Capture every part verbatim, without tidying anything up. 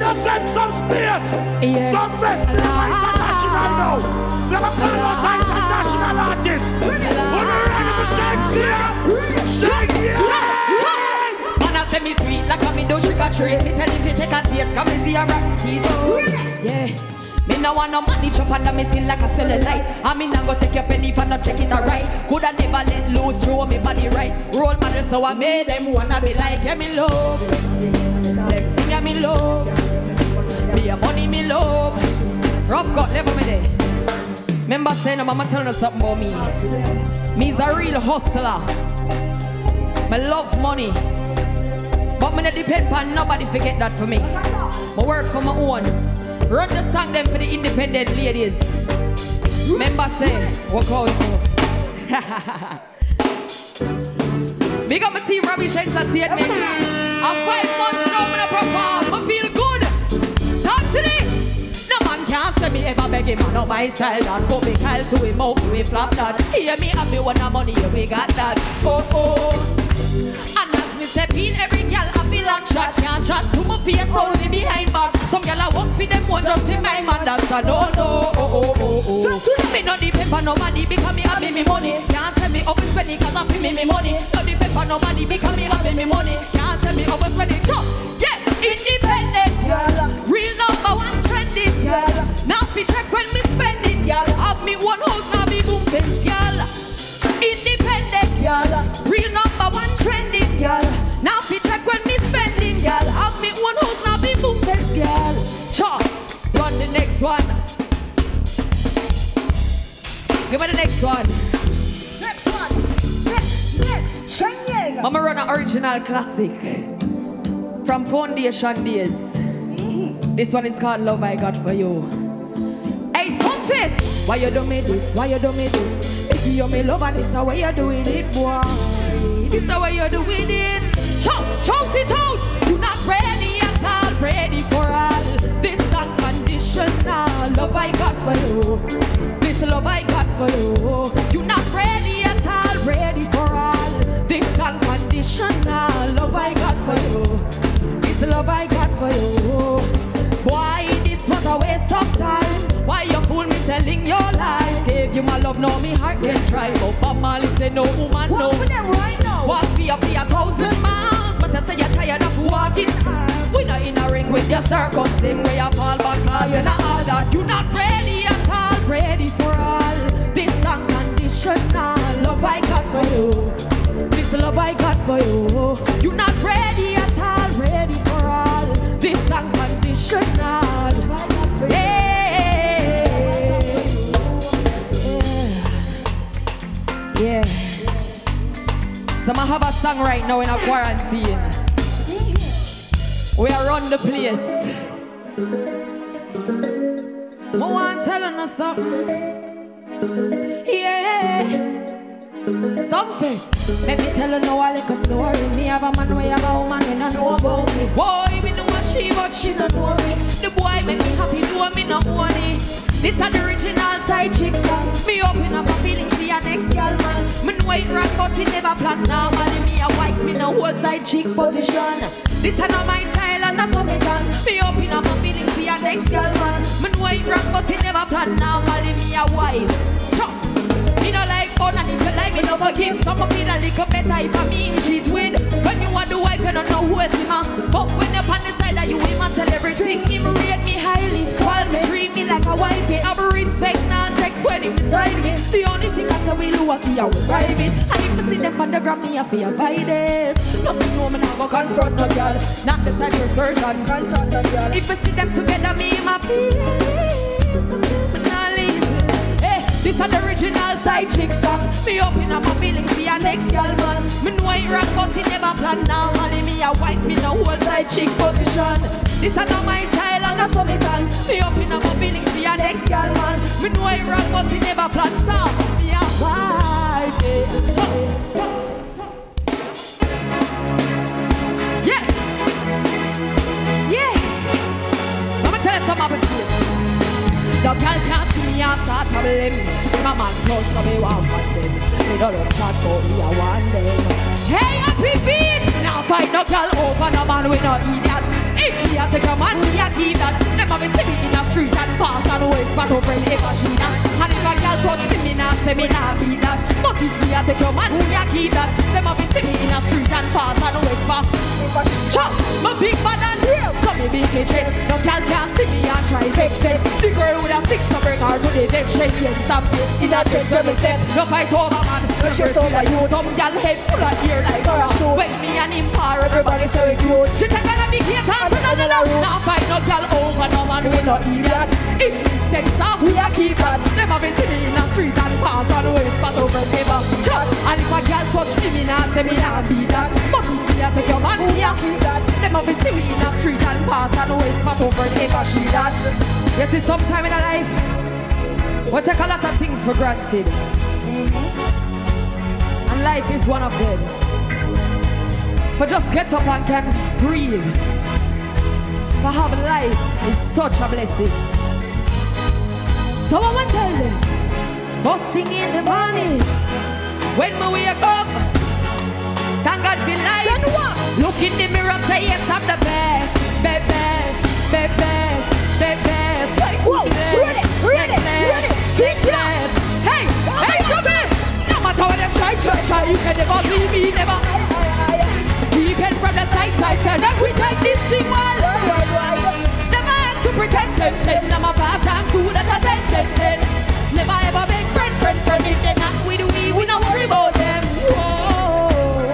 Just send some space. Yeah. Some best international now. Never call us international artists. When you're ready for Shakespeare, Shakespeare. Man, I say me sweet like I'm in do trick or treat. Me tell him to take a taste, come and see a rock teeth. Yeah. Me no want no money chop under me skin like a cellulite. I mean I go take your penny for not check it alright. Coulda never let loose, throw me body right. Role model so I made them wanna be like, yeah me love. Them thing yeah me love. Be a money me love. Rough cut level me there. Remember saying mama telling us something about me. Me's a real hustler. Me love money. But me not depend on nobody forget that for me. I work for my own. Run the song them for the independent ladies. Remember say, walk out so. Big up my team Rubbish Entertainment. I'm five months now when I perform. I feel good. Talk to me. No man can't say me ever beg him on no my style. That put me Kyle to him out, we flop that. Hear me have me one of money, we got that. Oh oh. And as me step in, every girl I feel like shot. Can't chat to my face, only behind back. Some girl I walk for them one just in my man. That's a no no. Oh oh oh oh. Me no depend on nobody because me have me money. Can't tell me up spend it cause I feel me me money. No depend on nobody because me have me money. Can't tell me up spend it. Yeah, independent. Real number one trending. Now fi check when me spend it. Have me one house now be boom fence. Independent. Real number one trending. Now fi check when me spending. Have me one house now be boom fence. Chop, run the next one. Give me the next one. Next one. Next, next. Shiny. Mama run an original classic from Foundation Days. Mm-hmm. This one is called Love I Got For You. Hey, Sunfist! Why you do me this? Why you do me this? If you me love and this the way you doing it, boy. This the way you doing it. Shout, shout it out! You not ready at all, ready for all. This unconditional love I got for you. This love I got for you. You not ready at all, ready for all. This unconditional love I got for you. This love I got for you. Why this was a waste of time? Why you fool me telling your lies? Gave you my love, now me heart can try. But Bob Marley say no woman, no. Walk for them right now. Walk for you for a thousand miles. But I say you're tired of walking. We not in a ring with your circus thing where you fall back all. You're not all that. You not ready at all, ready for all. This unconditional love I got for you. This love I got for you. You not ready at all, ready for all. This unconditional. Yeah. Yeah. Yeah. So I have a song right now in a quarantine. We are on the place. I want telling us something. Yeah. Something. Let me tell you now a little story. Me have a man, we have a woman, and I know about me. Boy, me know what she, but she don't know me. The boy make me happy, do me no money. This is the original side chick song. Me open up a feeling for your next girl, man. Me know it wrong, but it never plan. Normally me a wife, me no whole side chick position. This is not my style and that's what me done. Me open up a feeling for your next girl, man. Me know it wrong, but it never plan. Normally me a wife. Chop. Me no like fun and if you like me no forgive. Some of me a little better if I mean cheat with. When you want the wife you don't know who is him. But when you're on the side that you him and tell everything. Him rate me highly, call me, treat me like a wife. Have respect, not text when him beside me. The only thing that I will do is I will drive it. And if I see them on the gram me I feel avoid it. Nothing know me now go confront no girl. Not the type of surgeon confront no girl. If I see them together me my peace. This is the original side chick song. Me open up my feelings for your next girl, man. Me know it wrong, but it never plan. Now money me a wife, me no whole side chick position. This is not my style and that's what me done. Me open up my feelings for your next girl, man. Me know it wrong, but it never plan. Stop. Me a wife, yeah. Yeah. I'ma tell you something about this. The girl can't see me and start troubling. My man close to me, one for them. Me don't look chat for me, I want them. Hey, happy beat! Now fight no girl over no man, we no idiot. If he a I take your man, me a keep that. Never be see me in a street and pass and waste, but over ever she that. And if a girl touch me, me nah say me nah beat that. But if me a take your man, me a keep that. Never be see me in a street and pass and waste, but chop, my big bad and real. So me big chest. No girl can't see me and try fix it. The girl with a six to bring her to the dead. Shake it, stamp it. In a chest where me step. No fight over man. No chest over you. Some girl head full of ear like parachute. When me and him par, everybody say we cute. She take on a big hit and put on the love. Now fight no girl over no man. We no idiot. If we take off, we a keep that. Never been see me in a street and pass on the waist, but over never chop. And if a girl touch me, me nah say me nah beat that. But if me a take your man, me a keep that. Never been see me in a street and pass on the waist, but over never she that. Yes, it's sometime in a life we take a lot of things for granted. Mm-hmm. And life is one of them. For just get up and can breathe. For have life is such a blessing. So I want to tell them, first thing in the morning, when we wake up, thank God for life. Then what? Look in the mirror, say yes, I'm the best, best, best, best, best, best, best. Whoa, ready, ready, ready, sit down. Hey, hey, come here. No matter what them try, try, try, you can never leave me, never. Keep it from the side, side, side. Then we take this thing well. Never have to pretend, ten, ten. I'm a five times two, that's a ten, ten, ten. Never ever make friends, friends, friends. If they're not with me, we don't worry about them. Whoa,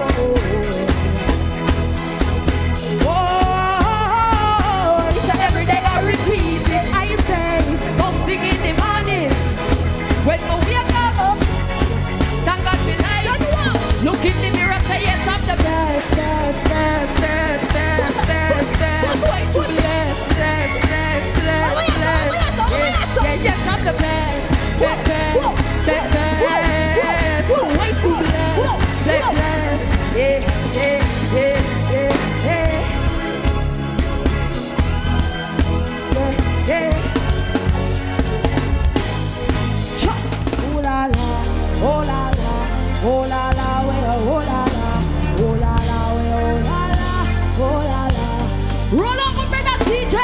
whoa. So every day I repeat it, I say, first thing in the morning, when we wake up, thank God for life. Look in the mirror, say yes, I'm the best, best, best, best, best, best, best, best, best, best, best, best. Yeah, yes, I'm the best, best, best, best, best. Way too blessed, best, best. Yeah, yeah, yeah, yeah, yeah. Yeah, yeah. Ooh la la, oh la la, oh la la, oh la la, oh la la, oh la la, oh la la. Roll up with brother T J.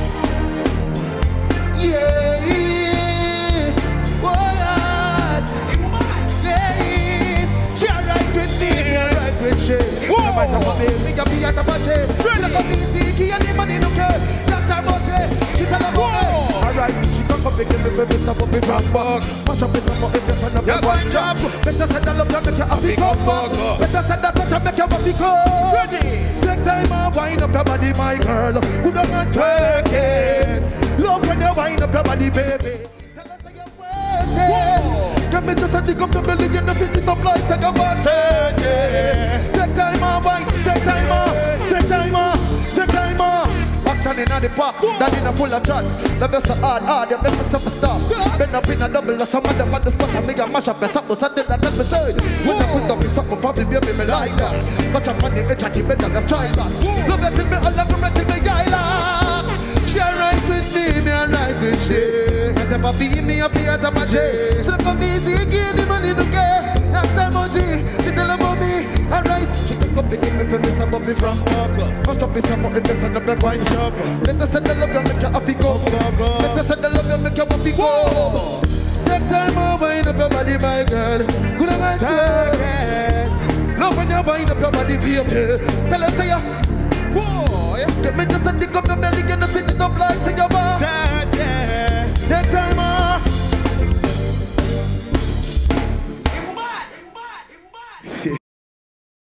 Yeah, oh Lord, yeah, she right with me, she right with she. No matter what me, me got me at a party. Brother come in, see, key and the money no care. That's her body, she tell her body. Alright, she come up and give me baby stuff up in front box. Mash up in some of it, just another one job. Better say that love you make you happy come back. Better say that touch you make you happy come. Ready? Take time and wind up your body, my girl. Who don't want to take it? Love when you wind up your body, baby. Tell us how you're working. Can me just a dig up the belly and the fit it up like take a massage. Take time and wind, take time and, take time and, take time and. Action in the park, that in a full of chat. The best of hard, hard, the best of superstar. Bend up in a double, or some of them at the spot and make a mash up and something, something that let me say. When I put up in something, probably baby me like that. Touch up on the edge and the better than try that. Love that in me, I love you, me till me island. She right with me, me a right with she. And if I be me, I feel that my J. She look for me, see, give the money to get. That's the emoji, she tell about me. Alright, she took up the game for me, some of me from Marco. Must up be some of it, just on the black wine shop. Let us send the love, you make you happy go. Let us send the love, you make you happy go. Take time and wind up your body, my girl. Could I mind target? Love when you wind up your body, baby. Tell us say ya. Whoa, yeah. Get me just a dig up, you make